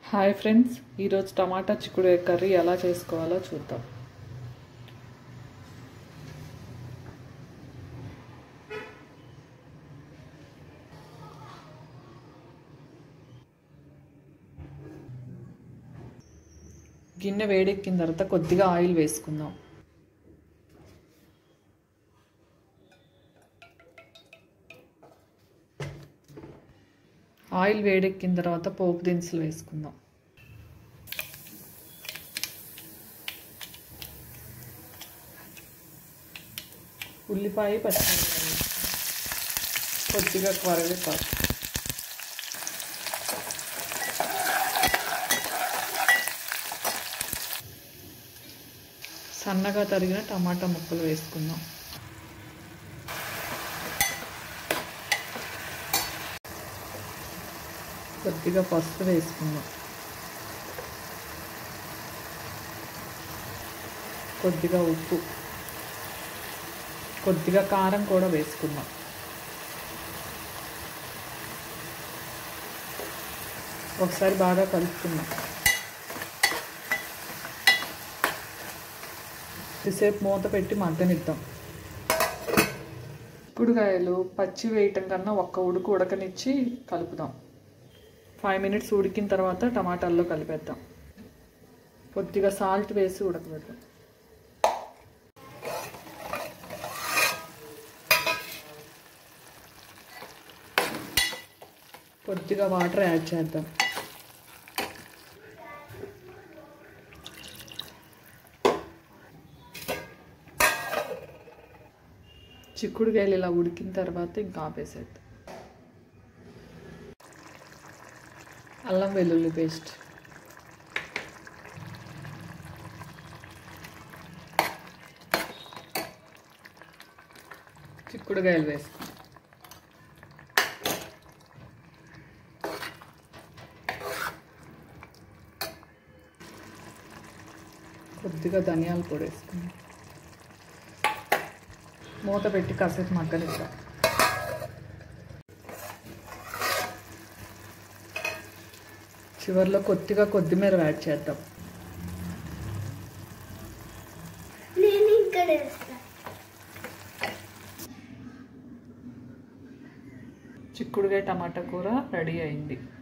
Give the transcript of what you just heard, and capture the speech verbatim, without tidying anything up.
Hi friends, ఈరోజు టమాటా చిక్కుడుకాయ curry ఎలా చేసుకోవాలో చూద్దాం. గిన్నె వేడెక్కిన తర్వాత కొద్దిగా ఆయిల్ వేసుకుందాం. ఆయిల్ వేడెక్కిన తర్వాత పోపు దినుసులు వేసుకుందాం. ఉల్లిపాయ, పచ్చిమిరపకాయ, కొద్దిగా కరివేపాకు, సన్నగా తరిగిన టమాటా ముక్కలు వేసుకుందాం. కొద్దిగా పసుపు వేసుకుందాం. కొద్దిగా ఉప్పు, కొద్దిగా కారం కూడా వేసుకుందాం. ఒకసారి బాగా కలుపుకుందాం. కొద్దిసేపు మూత పెట్టి మగ్గనిద్దాం. చిక్కుడుకాయలు పచ్చి వేయటం కన్నా ఒక్క ఉడుకు ఉడకనిచ్చి కలుపుదాం. ఫైవ్ మినిట్స్ ఉడికిన తర్వాత టమాటాల్లో కలిపేద్దాం. కొద్దిగా సాల్ట్ వేసి ఉడకబెడదాం. కొద్దిగా వాటర్ యాడ్ చేద్దాం. చిక్కుడుకాయలు ఇలా ఉడికిన తర్వాత ఇంకా ఆపేసేద్దాం. అల్లం వెల్లుల్లి పేస్ట్, చిక్కుడుకాయలు వేసుకుందాం. కొద్దిగా ధనియాల పొడి వేసుకుందాం. మూత పెట్టి కాసేపు మగ్గనిద్దాం. చివరిలో కొద్దిగా కొత్తిమీర యాడ్ చేద్దాం. చిక్కుడుకాయ టమాటా కూర రెడీ అయింది.